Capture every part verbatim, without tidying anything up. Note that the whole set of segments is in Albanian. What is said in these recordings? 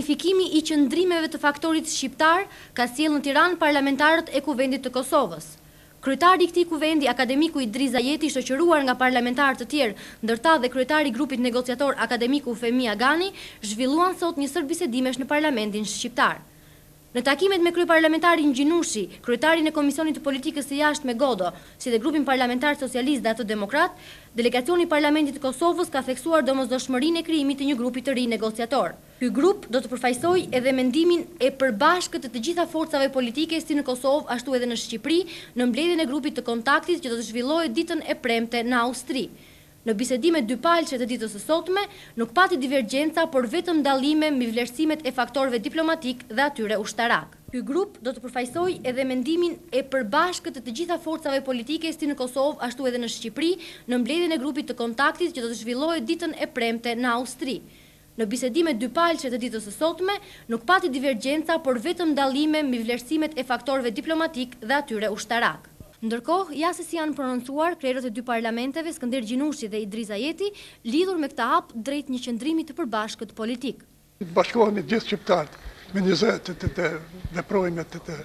Verifikimi i qëndrimeve të faktorit shqiptar ka sjellë në Tiranë parlamentarët e Kuvendit të Kosovës. Kryetari i këtij kuvendi, akademiku Idris Zajeti, shoqëruar nga parlamentarë të tjerë, ndërta dhe kryetari i grupit negociator akademiku Femi Agani, zhvilluan sot një sër bisedimesh në Parlamentin shqiptar. Në takimet me kryeparlamentarin Gjinushi, kryetarin e Komisionit të Politikës së Jashtme Godo, si dhe grupin parlamentar socialist dhe ato demokrat, delegacioni i Parlamentit të Kosovës ka theksuar domosdoshmërinë e krijimit të një grupi të ri negociator. Ky grup do të përfaqësojë edhe mendimin e përbashkët të të gjitha forcave politike si në Kosovë ashtu edhe në Shqipëri, në mbledhjen e grupit të kontaktit që do të zhvillohet ditën e premte në Austri. Në bisedimet dypalqe të ditës së sotme, nuk pati divergjenca, por vetëm dallime mbi vlerësimet e faktorëve diplomatik dhe atyre ushtarak. Ky grup do të përfaqësojë edhe mendimin e përbashkët të të gjitha forcave politike si në Kosovë ashtu edhe në Shqipëri, në mbledhjen e grupit të kontaktit që do të zhvillohet ditën e premte në Austri. Në bisedimet dypalqe të ditës së sotme, nuk pati divergjenca, por vetëm dallime mbi vlerësimet e faktorëve diplomatik dhe atyre ushtarak. Ndërkohë, ja se si janë prononcuar krerët e dy parlamenteve, Skënder Gjinushi dhe Idris Zajeti, lidhur me këtë hap drejt një qëndrimi të përbashkët politik. Bashkohemi gjithë shqiptarët me njëzet të veprojme të të...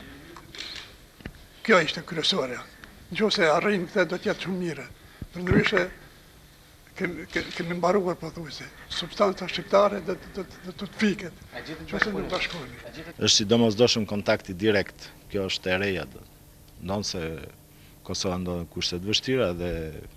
Kjo ishte kryesorja. Nëse arrijmë këtë do t'jetë shumë mire. Përndryshe, kemi mbaruar pothuajse. Substanca shqiptare do të fiket. Nëse nuk bashkohemi. Është si domosdoshëm kontakti direkt. Kjo është e reja. Ndonë se Kosova ndodhen kushte të vështira dhe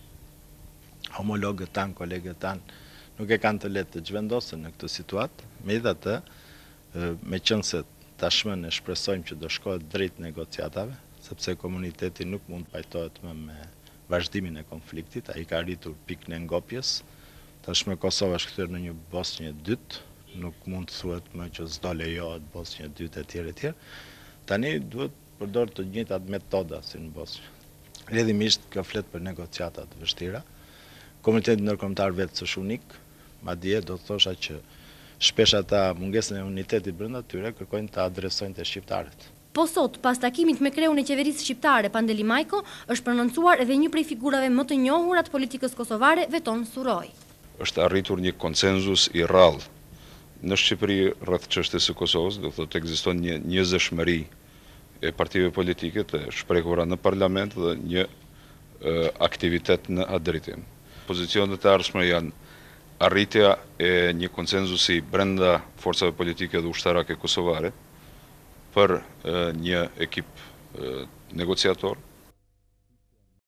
homologët tanë, kolegët tanë, nuk e kanë të lehtë të zhvendosen në këtë situatë. Megjithatë, me qenë se tashmë ne shpresojmë që do shkohet drejt negociatave, sepse komuniteti nuk mund pajtohet më me vazhdimin e konfliktit, ai ka arritur pikën e ngopjes. Tashmë Kosova është kthyer në një Bosnjë dytë, nuk mund të thuhet më që s'do lejohet Bosnjë dytë etj etj. Tani duhet përdor të njëjtat metoda si në Bosnjë. Rrjedhimisht ka flet për negociata të vështira. Komuniteti ndërkombëtar vetë është unik, madje do të thosha që shpesh ata mungesën e unitetit brenda tyre kërkojnë të adresojnë te shqiptarët. Po sot, pas takimit me kreun e qeverisë shqiptare Pandeli Majko, është prononcuar edhe një prej figurave më të njohura të politikës kosovare, Veton Suroj. Është arritur një konsenzus i rrallë në Shqipëri rreth çështjes së Kosovës, do thotë ekziston një njerëzshmëri e partive politike të shprehura në parlament dhe një e, aktivitet në atë drejtim. Pozicionet e ardhshme janë arritja e një konsenzusi brenda forcave politike dhe ushtarake kosovare për e, një ekip e, negociator